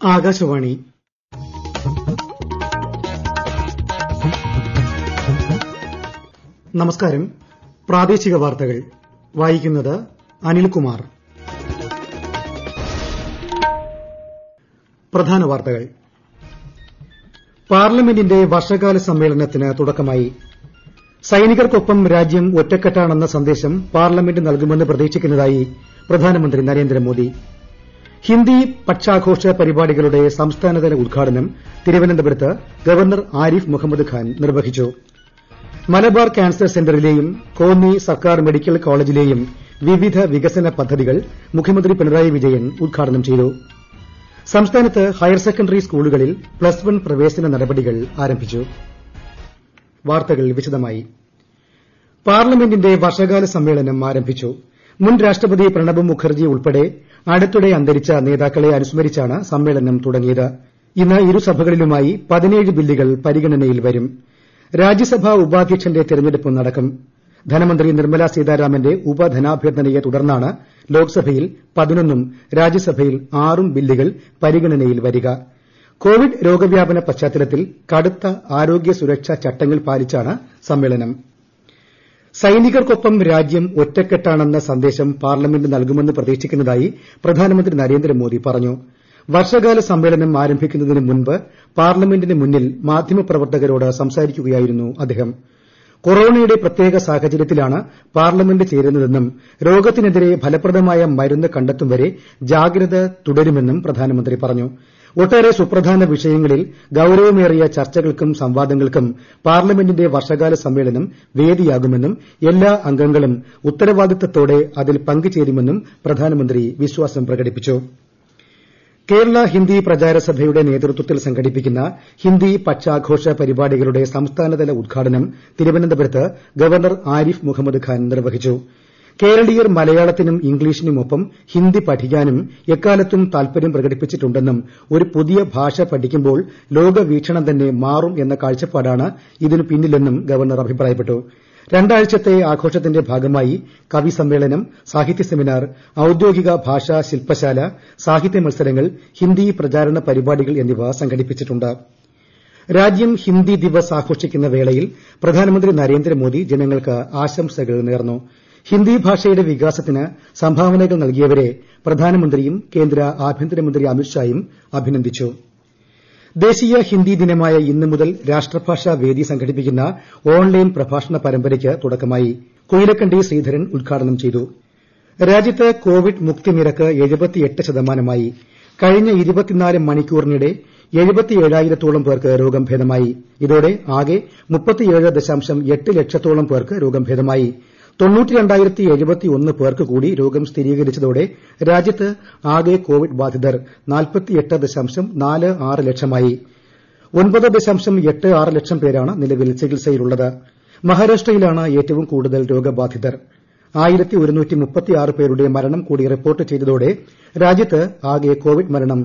ആകാശവാണി നമസ്കാരം. പ്രാദേശിക വാർത്തകൾ വായിക്കുന്നത് അനിൽകുമാർ. പ്രധാന വാർത്തകൾ. പാർലമെന്റിന്റെ വർഷകാല സമ്മേളനത്തിന് തുടക്കമായി. സൈനികർക്കൊപ്പം രാജ്യം ഒറ്റക്കെട്ടാണെന്ന സന്ദേശം പാർലമെന്റ് നൽകുമെന്ന് പ്രതീക്ഷിക്കുന്നതായി പ്രധാനമന്ത്രി നരേന്ദ്രമോദി. ഹിന്ദി പക്ഷാഘോഷ പരിപാടികളുടെ സംസ്ഥാനതല ഉദ്ഘാടനം തിരുവനന്തപുരത്ത് ഗവർണർ ആരിഫ് മുഹമ്മദ് ഖാൻ നിർവഹിച്ചു. മലബാർ ക്യാൻസർ സെന്ററിലെയും കോന്നി സർക്കാർ മെഡിക്കൽ കോളേജിലെയും വിവിധ വികസന പദ്ധതികൾ മുഖ്യമന്ത്രി പിണറായി വിജയൻ ഉദ്ഘാടനം ചെയ്തു. സംസ്ഥാനത്ത് ഹയർ സെക്കൻഡറി സ്കൂളുകളിൽ പ്ലസ് 1 പ്രവേശന നടപടികൾ ആരംഭിച്ചു. വാർത്തകൾ വിശദമായി. പാർലമെന്റിന്റെ വർഷകാല സമ്മേളനം ആരംഭിച്ചു. മുൻ രാഷ്ട്രപതി പ്രണബ് മുഖർജി ഉൾപ്പെടെ അടുത്തിടെ അന്തരിച്ച നേതാക്കളെ അനുസ്മരിച്ചാണ് സമ്മേളനം തുടങ്ങിയത്. ഇന്ന് ഇരുസഭകളിലുമായി 17 ബില്ലുകൾ പരിഗണനയിൽ വരും. രാജ്യസഭാ ഉപാധ്യക്ഷന്റെ തെരഞ്ഞെടുപ്പ് നടക്കും. ധനമന്ത്രി നിർമ്മല സീതാരാമന്റെ ഉപധനാഭ്യർത്ഥനയെ തുടർന്നാണ് ലോക്സഭയിൽ 11ഉം രാജ്യസഭയിൽ 6ഉം ബില്ലുകൾ പരിഗണനയിൽ വരിക. കോവിഡ് രോഗവ്യാപന പശ്ചാത്തലത്തിൽ കടുത്ത ആരോഗ്യ സുരക്ഷാ ചട്ടങ്ങൾ പാലിച്ചാണ് സമ്മേളനം. സൈനികർക്കൊപ്പം രാജ്യം ഒറ്റക്കെട്ടാണെന്ന സന്ദേശം പാർലമെന്റ് നൽകുമെന്ന് പ്രതീക്ഷിക്കുന്നതായി പ്രധാനമന്ത്രി നരേന്ദ്രമോദി പറഞ്ഞു. വർഷകാല സമ്മേളനം ആരംഭിക്കുന്നതിന് മുൻപ് പാർലമെന്റിന് മുന്നിൽ മാധ്യമപ്രവർത്തകരോട് സംസാരിക്കുകയായിരുന്നു അദ്ദേഹം. കൊറോണയുടെ പ്രത്യേക സാഹചര്യത്തിലാണ് പാർലമെന്റ് ചേരുന്നതെന്നും രോഗത്തിനെതിരെ ഫലപ്രദമായ മരുന്ന് കണ്ടെത്തും വരെ ജാഗ്രത തുടരുമെന്നും പ്രധാനമന്ത്രി പറഞ്ഞു. ഒട്ടേറെ സുപ്രധാന വിഷയങ്ങളിൽ ഗൌരവമേറിയ ചർച്ചകൾക്കും സംവാദങ്ങൾക്കും പാർലമെന്റിന്റെ വർഷകാല സമ്മേളനം വേദിയാകുമെന്നും എല്ലാ അംഗങ്ങളും ഉത്തരവാദിത്തത്തോടെ അതിൽ പങ്കുചേരുമെന്നും പ്രധാനമന്ത്രി വിശ്വാസം പ്രകടിപ്പിച്ചു. കേരള ഹിന്ദി പ്രചാര സഭയുടെ നേതൃത്വത്തിൽ സംഘടിപ്പിക്കുന്ന ഹിന്ദി പക്ഷാഘോഷ പരിപാടികളുടെ സംസ്ഥാനതല ഉദ്ഘാടനം തിരുവനന്തപുരത്ത് ഗവർണർ ആരിഫ് മുഹമ്മദ് ഖാൻ നിർവഹിച്ചു. കേരളീയർ മലയാളത്തിനും ഇംഗ്ലീഷിനുമൊപ്പം ഹിന്ദി പഠിക്കാനും എക്കാലത്തും താൽപര്യം പ്രകടിപ്പിച്ചിട്ടുണ്ടെന്നും ഒരു പുതിയ ഭാഷ പഠിക്കുമ്പോൾ ലോകവീക്ഷണം തന്നെ മാറും എന്ന കാഴ്ചപ്പാടാണ് ഇതിനു പിന്നിലെന്നും ഗവർണർ അഭിപ്രായപ്പെട്ടു. 2 ആഴ്ചത്തെ ആഘോഷത്തിന്റെ ഭാഗമായി കവി സമ്മേളനം, സാഹിത്യ സെമിനാർ, ഔദ്യോഗിക ഭാഷാ ശില്പശാല, സാഹിത്യ മത്സരങ്ങൾ, ഹിന്ദി പ്രചാരണ പരിപാടികൾ എന്നിവ സംഘടിപ്പിച്ചിട്ടുണ്ട്. രാജ്യം ഹിന്ദി ദിവസ് ആഘോഷിക്കുന്ന വേളയിൽ പ്രധാനമന്ത്രി നരേന്ദ്രമോദി ജനങ്ങൾക്ക് ആശംസകൾ നേർന്നു. ഹിന്ദി ഭാഷയുടെ വികാസത്തിന് സംഭാവനകൾ നൽകിയവരെ പ്രധാനമന്ത്രിയും കേന്ദ്ര ആഭ്യന്തരമന്ത്രി അമിത്ഷായും അഭിനന്ദിച്ചു. ദേശീയ ഹിന്ദി ദിനമായ ഇന്ന് മുതൽ രാഷ്ട്രഭാഷാ വേദി സംഘടിപ്പിക്കുന്ന ഓൺലൈൻ പ്രഭാഷണ പരമ്പരയ്ക്ക് തുടക്കമായി. കുയിലക്കണ്ടി ശ്രീധരൻ ഉദ്ഘാടനം ചെയ്തു. രാജ്യത്ത് കോവിഡ് മുക്തി നിരക്ക് 78%. കഴിഞ്ഞ 24 മണിക്കൂറിനിടെ 77,000-ഓളം പേർക്ക് രോഗം ഭേദമായി. ഇതോടെ ആകെ 37.8 ലക്ഷത്തോളം പേർക്ക് രോഗം ഭേദമായി. 92,071 പേർക്ക് കൂടി രോഗം സ്ഥിരീകരിച്ചതോടെ രാജ്യത്ത് ആകെ കോവിഡ് ബാധിതർ 48.46 ലക്ഷമായി. 9.86 ലക്ഷം പേരാണ് നിലവിൽ ചികിത്സയിലുള്ളത്. മഹാരാഷ്ട്രയിലാണ് ഏറ്റവും കൂടുതൽ രോഗബാധിതർ. 1136 പേരുടെ മരണം കൂടി റിപ്പോർട്ട് ചെയ്തതോടെ രാജ്യത്ത് ആകെ കോവിഡ് മരണം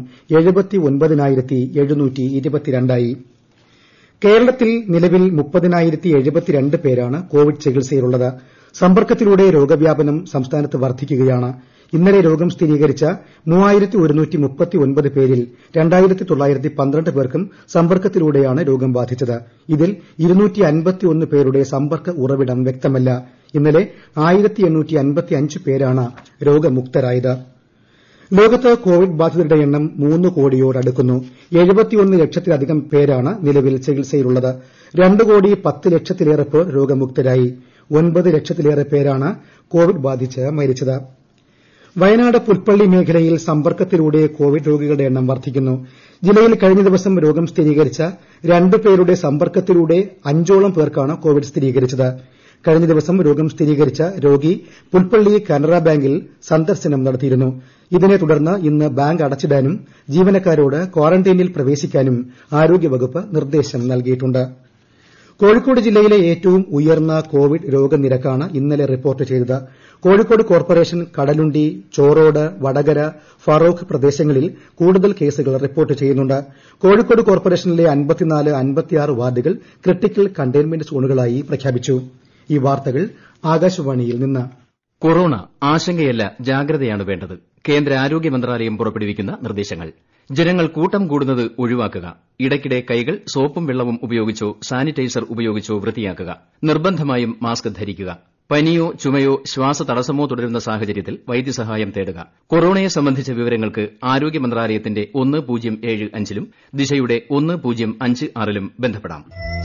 79,722 കേരളത്തിൽ നിലവിൽ 30,072 പേരാണ് കോവിഡ് ചികിത്സയിലുള്ളത്. സമ്പർക്കത്തിലൂടെ രോഗവ്യാപനം സംസ്ഥാനത്ത് വർദ്ധിക്കുകയാണ്. ഇന്നലെ രോഗം സ്ഥിരീകരിച്ച 3,139 പേരിൽ 2,912 പേർക്കും സമ്പർക്കത്തിലൂടെയാണ് രോഗം ബാധിച്ചത്. ഇതിൽ 251 പേരുടെ സമ്പർക്ക ഉറവിടം വ്യക്തമല്ല. ഇന്നലെ 1,855 പേരാണ് രോഗമുക്തരായത്. ലോകത്ത് കോവിഡ് ബാധിതരുടെ എണ്ണം 3 കോടിയോടടുക്കുന്നു. 71 ലക്ഷത്തിലധികം പേരാണ് നിലവിൽ ചികിത്സയിലുള്ളത്. 2 കോടി 10 ലക്ഷത്തിലേറെ പേർ രോഗമുക്തരായി. 9 ലക്ഷത്തിലേറെ പേരാണ് കോവിഡ് ബാധിച്ച് മരിച്ചത്. വയനാട് പുൽപ്പള്ളി മേഖലയിൽ സമ്പർക്കത്തിലൂടെ കോവിഡ് രോഗികളുടെ എണ്ണം വർദ്ധിക്കുന്നു. ജില്ലയിൽ കഴിഞ്ഞ ദിവസം രോഗം സ്ഥിരീകരിച്ച 2 പേരുടെ സമ്പർക്കത്തിലൂടെ 5ഓളം പേർക്കാണ് കോവിഡ് സ്ഥിരീകരിച്ചത്. കഴിഞ്ഞ ദിവസം രോഗം സ്ഥിരീകരിച്ച രോഗി പുൽപ്പള്ളി കാനറ ബാങ്കിൽ സന്ദർശനം നടത്തിയിരുന്നു. ഇതിനെ തുടർന്ന് ഇന്ന് ബാങ്ക് അടച്ചിടാനും ജീവനക്കാരോട് ക്വാറന്റൈനിൽ പ്രവേശിക്കാനും ആരോഗ്യവകുപ്പ് നിർദ്ദേശം നൽകിയിട്ടുണ്ട്. കോഴിക്കോട് ജില്ലയിലെ ഏറ്റവും ഉയർന്ന കോവിഡ് രോഗനിരക്കാണ് ഇന്നലെ റിപ്പോർട്ട് ചെയ്തത്. കോഴിക്കോട് കോർപ്പറേഷൻ കടലുണ്ടി, ചോറോട്, വടകര, ഫറോക്ക് പ്രദേശങ്ങളിൽ കൂടുതൽ കേസുകൾ റിപ്പോർട്ട് ചെയ്യുന്നുണ്ട്. കോഴിക്കോട് കോർപ്പറേഷനിലെ 54, 56 വാർഡുകൾ ക്രിട്ടിക്കൽ കണ്ടെയ്ൻമെന്റ് സോണുകളായി പ്രഖ്യാപിച്ചു. ഈ വാർത്തകൾ ആകാശവാണിയിൽ നിന്ന്. കൊറോണ ആശങ്കയല്ല, ജാഗ്രതയാണ് വേണ്ടത്. കേന്ദ്ര ആരോഗ്യ മന്ത്രാലയം പുറപ്പെടുവിക്കുന്ന നിർദ്ദേശങ്ങൾ. ജനങ്ങൾ കൂട്ടം കൂടുന്നത് ഒഴിവാക്കുക. ഇടയ്ക്കിടെ കൈകൾ സോപ്പും വെള്ളവും ഉപയോഗിച്ചോ സാനിറ്റൈസർ ഉപയോഗിച്ചോ വൃത്തിയാക്കുക. നിർബന്ധമായും മാസ്ക് ധരിക്കുക. പനിയോ ചുമയോ ശ്വാസതടസ്സമോ തുടരുന്ന സാഹചര്യത്തിൽ വൈദ്യസഹായം തേടുക. കൊറോണയെ സംബന്ധിച്ച വിവരങ്ങൾക്ക് ആരോഗ്യ മന്ത്രാലയത്തിന്റെ 1075 ലും ദിശയുടെ 1056 ലും ബന്ധപ്പെടാം.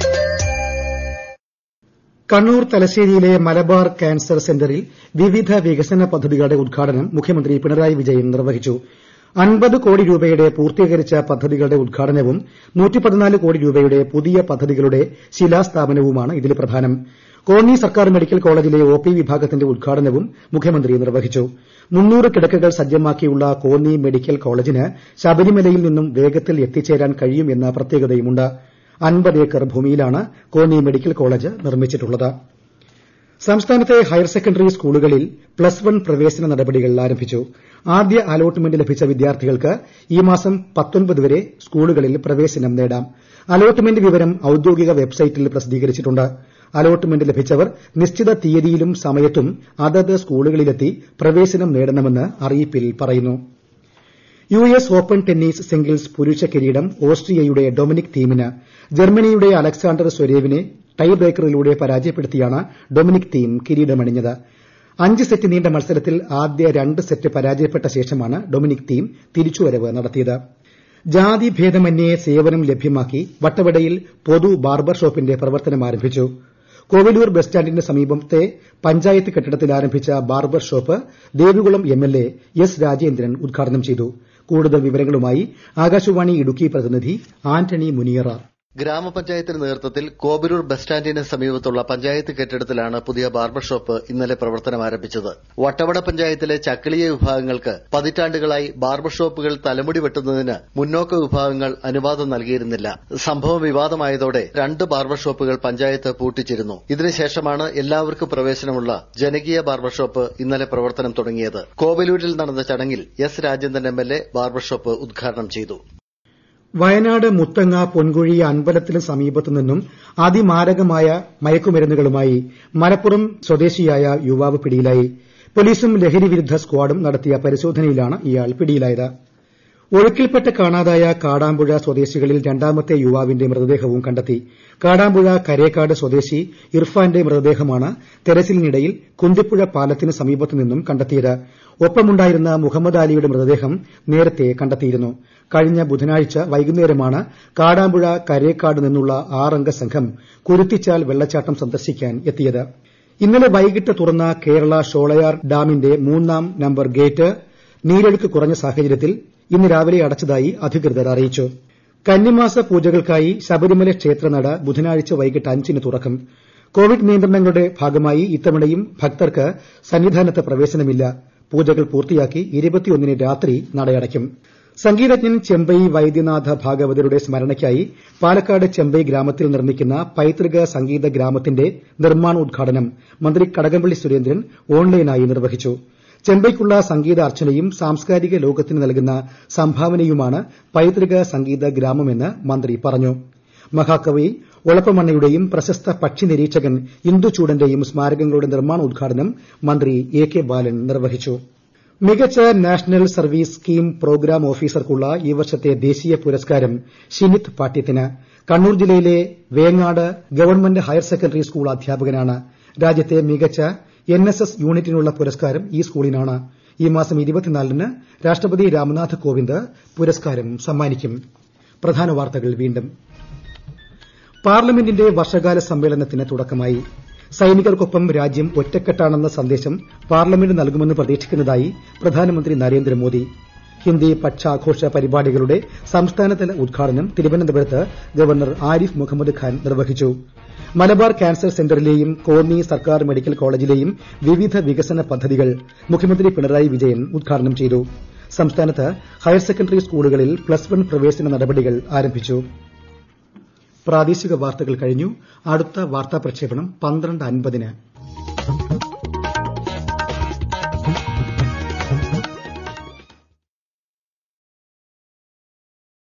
കണ്ണൂർ തലശ്ശേരിയിലെ മലബാർ ക്യാൻസർ സെന്ററിൽ വിവിധ വികസന പദ്ധതികളുടെ ഉദ്ഘാടനം മുഖ്യമന്ത്രി പിണറായി വിജയൻ നിർവഹിച്ചു. 50 കോടി രൂപയുടെ പൂർത്തീകരിച്ച പദ്ധതികളുടെ ഉദ്ഘാടനവും 114 കോടി രൂപയുടെ പുതിയ പദ്ധതികളുടെ ശിലാസ്ഥാപനവുമാണ് ഇതിൽ പ്രധാനം. കോന്നി സർക്കാർ മെഡിക്കൽ കോളേജിലെ ഒപി വിഭാഗത്തിന്റെ ഉദ്ഘാടനവും മുഖ്യമന്ത്രി നിർവഹിച്ചു. 300 കിടക്കകൾ സജ്ജമാക്കിയുള്ള കോന്നി മെഡിക്കൽ കോളേജിന് ശബരിമലയിൽ നിന്നും വേഗത്തിൽ എത്തിച്ചേരാൻ കഴിയുമെന്ന പ്രത്യേകതയുമുണ്ട്. 50 ഏക്കർ ഭൂമിയിലാണ് കോന്നി മെഡിക്കൽ കോളേജ് നിർമ്മിച്ചിട്ടുള്ളത്. സംസ്ഥാനത്തെ ഹയർ സെക്കൻഡറി സ്കൂളുകളിൽ +1 പ്രവേശന നടപടികൾ ആരംഭിച്ചു. ആദ്യ അലോട്ട്മെന്റ് ലഭിച്ച വിദ്യാർത്ഥികൾക്ക് ഈ മാസം 19 വരെ സ്കൂളുകളിൽ പ്രവേശനം നേടാം. അലോട്ട്മെന്റ് വിവരം ഔദ്യോഗിക വെബ്സൈറ്റിൽ പ്രസിദ്ധീകരിച്ചിട്ടുണ്ട്. അലോട്ട്മെന്റ് ലഭിച്ചവർ നിശ്ചിത തീയതിയിലും സമയത്തും അതത് സ്കൂളുകളിലെത്തി പ്രവേശനം നേടണമെന്ന് അറിയിപ്പിൽ പറയുന്നു. യുഎസ് ഓപ്പൺ ടെന്നീസ് സിംഗിൾസ് പുരുഷ കിരീടം ഓസ്ട്രിയയുടെ ഡൊമിനിക് തീമിന്. ജർമ്മനിയുടെ അലക്സാണ്ടർ സ്വരേവിനെ ടൈ ബ്രേക്കറിലൂടെ പരാജയപ്പെടുത്തിയാണ് ഡൊമിനിക് തീം കിരീടമണിഞ്ഞത്. 5 സെറ്റ് നീണ്ട മത്സരത്തിൽ ആദ്യ 2 സെറ്റ് പരാജയപ്പെട്ട ശേഷമാണ് ഡൊമിനിക് തീം തിരിച്ചുവരവ് നടത്തിയത്. ജാതി ഭേദമന്യേ സേവനം ലഭ്യമാക്കി വട്ടവടയിൽ പൊതു ബാർബർ ഷോപ്പിന്റെ പ്രവർത്തനം ആരംഭിച്ചു. കോവിലൂർ ബസ് സ്റ്റാൻഡിന് സമീപത്തെ പഞ്ചായത്ത് കെട്ടിടത്തിൽ ആരംഭിച്ച barber shop Devikulam MLA S Rajendran ഉദ്ഘാടനം ചെയ്തു. കൂടുതൽ വിവരങ്ങളുമായി ആകാശവാണി ഇടുക്കി പ്രതിനിധി ആന്റണി മുനിയറ. ഗ്രാമപഞ്ചായത്തിന്റെ നേതൃത്വത്തിൽ കോബിലൂർ ബസ് സ്റ്റാൻഡിന് സമീപത്തുള്ള പഞ്ചായത്ത് കെട്ടിടത്തിലാണ് പുതിയ ബാർബർ ഷോപ്പ് ഇന്നലെ പ്രവർത്തനം ആരംഭിച്ചത്. വട്ടവട പഞ്ചായത്തിലെ ചക്കിളിയ വിഭാഗങ്ങൾക്ക് പതിറ്റാണ്ടുകളായി ബാർബർ ഷോപ്പുകൾ തലമുടി വെട്ടുന്നതിന് മുന്നോക്ക വിഭാഗങ്ങൾ അനുവാദം നൽകിയിരുന്നില്ല. സംഭവം വിവാദമായതോടെ 2 ബാർബർ ഷോപ്പുകൾ പഞ്ചായത്ത് പൂട്ടിച്ചിരുന്നു. ഇതിനുശേഷമാണ് എല്ലാവർക്കും പ്രവേശനമുള്ള ജനകീയ ബാർബർ ഷോപ്പ് ഇന്നലെ പ്രവർത്തനം തുടങ്ങിയത്. കോബിലൂരിൽ നടന്ന ചടങ്ങിൽ S Rajendran MLA barber shop ഉദ്ഘാടനം ചെയ്തു. വയനാട് മുത്തങ്ങ പൊൻകുഴി അമ്പലത്തിന് സമീപത്തു നിന്നും അതിമാരകമായ മയക്കുമരുന്നുകളുമായി മലപ്പുറം സ്വദേശിയായ യുവാവ് പിടിയിലായി. പോലീസും ലഹരി വിരുദ്ധ സ്ക്വാഡും നടത്തിയ പരിശോധനയിലാണ് ഇയാൾ പിടിയിലായത്. ഒഴുക്കിൽപ്പെട്ട് കാണാതായ കാടാമ്പുഴ സ്വദേശികളിൽ രണ്ടാമത്തെ യുവാവിന്റെ മൃതദേഹവും കണ്ടെത്തി. കാടാമ്പുഴ കരേക്കാട് സ്വദേശി ഇർഫാന്റെ മൃതദേഹമാണ് തെരച്ചിലിനിടയിൽ കുന്തിപ്പുഴ പാലത്തിന് സമീപത്തു നിന്നും കണ്ടെത്തിയത്. ഒപ്പമുണ്ടായിരുന്ന മുഹമ്മദ് അലിയുടെ മൃതദേഹം നേരത്തെ കണ്ടെത്തിയിരുന്നു. കഴിഞ്ഞ ബുധനാഴ്ച വൈകുന്നേരമാണ് കാടാമ്പുഴ കരേക്കാട് നിന്നുള്ള 6 അംഗ സംഘം കുരുത്തിച്ചാൽ വെള്ളച്ചാട്ടം സന്ദർശിക്കാൻ എത്തിയത്. ഇന്നലെ വൈകിട്ട് തുറന്ന കേരള ഷോളയാർ ഡാമിന്റെ 3ാം നമ്പർ ഗേറ്റ് നീരൊഴുക്ക് കുറഞ്ഞ സാഹചര്യത്തിൽ ഇന്ന് രാവിലെ അടച്ചതായി അധികൃതർ അറിയിച്ചു. കന്നിമാസ പൂജകൾക്കായി ശബരിമല ക്ഷേത്രനട ബുധനാഴ്ച വൈകിട്ട് 5-ന് തുറക്കും. കോവിഡ് നിയന്ത്രണങ്ങളുടെ ഭാഗമായി ഇത്തവണയും ഭക്തർക്ക് സന്നിധാനത്ത് പ്രവേശനമില്ല. പൂജകൾ പൂർത്തിയാക്കി 21-ന് രാത്രി നടയടയ്ക്കും. സംഗീതജ്ഞൻ ചെമ്പൈ വൈദ്യനാഥ ഭാഗവതരുടെ സ്മരണയ്ക്കായി പാലക്കാട് ചെമ്പൈ ഗ്രാമത്തിൽ നിർമ്മിക്കുന്ന പൈതൃക സംഗീത ഗ്രാമത്തിന്റെ നിർമ്മാണോദ്ഘാടനം മന്ത്രി കടകംപള്ളി സുരേന്ദ്രൻ ഓൺലൈനായി നിർവഹിച്ചു. ചെമ്പൈക്കുള്ള സംഗീത അർച്ചനയും സാംസ്കാരിക ലോകത്തിന് നൽകുന്ന സംഭാവനയുമാണ് പൈതൃക സംഗീത ഗ്രാമമെന്ന് മന്ത്രി പറഞ്ഞു. മഹാകവി ഒളപ്പമണ്ണയുടെയും പ്രശസ്ത പക്ഷി നിരീക്ഷകൻ ഇന്ദുചൂടന്റെയും സ്മാരകങ്ങളുടെ നിർമ്മാണോദ്ഘാടനം മന്ത്രി എ കെ ബാലൻ നിർവഹിച്ചു. മികച്ച നാഷണൽ സർവീസ് സ്കീം പ്രോഗ്രാം ഓഫീസർക്കുള്ള ഈ വർഷത്തെ ദേശീയ പുരസ്കാരം ഷിനിത് പാട്യത്തിന്. കണ്ണൂർ ജില്ലയിലെ Vengad government higher secondary school അധ്യാപകനാണ്. രാജ്യത്തെ മികച്ച NSS യൂണിറ്റിനുള്ള പുരസ്കാരം ഈ സ്കൂളിനാണ്. ഈ മാസം 24-ന് രാഷ്ട്രപതി രാംനാഥ് കോവിന്ദ് പുരസ്കാരം സമ്മാനിക്കും. പ്രധാന വാർത്തകൾ വീണ്ടും. പാർലമെന്റിന്റെ വർഷകാല സമ്മേളനത്തിന് തുടക്കമായി. സൈനികർക്കൊപ്പം രാജ്യം ഒറ്റക്കെട്ടാണെന്ന സന്ദേശം പാർലമെന്റ് നൽകുമെന്ന് പ്രതീക്ഷിക്കുന്നതായി പ്രധാനമന്ത്രി നരേന്ദ്രമോദി. ഹിന്ദി പക്ഷാഘോഷ പരിപാടികളുടെ സംസ്ഥാനതല ഉദ്ഘാടനം തിരുവനന്തപുരത്ത് ഗവർണർ ആരിഫ് മുഹമ്മദ് ഖാൻ നിർവഹിച്ചു. മലബാർ ക്യാൻസർ സെന്ററിലെയും കോന്നി സർക്കാർ മെഡിക്കൽ കോളേജിലെയും വിവിധ വികസന പദ്ധതികൾ മുഖ്യമന്ത്രി പിണറായി വിജയൻ ഉദ്ഘാടനം ചെയ്തു. സംസ്ഥാനത്ത് ഹയർ സെക്കൻഡറി സ്കൂളുകളിൽ +1 പ്രവേശന നടപടികൾ ആരംഭിച്ചു. പ്രാദേശിക വാർത്തകൾ കഴിഞ്ഞു. അടുത്ത വാർത്താ പ്രക്ഷേപണം 12:50-ന്.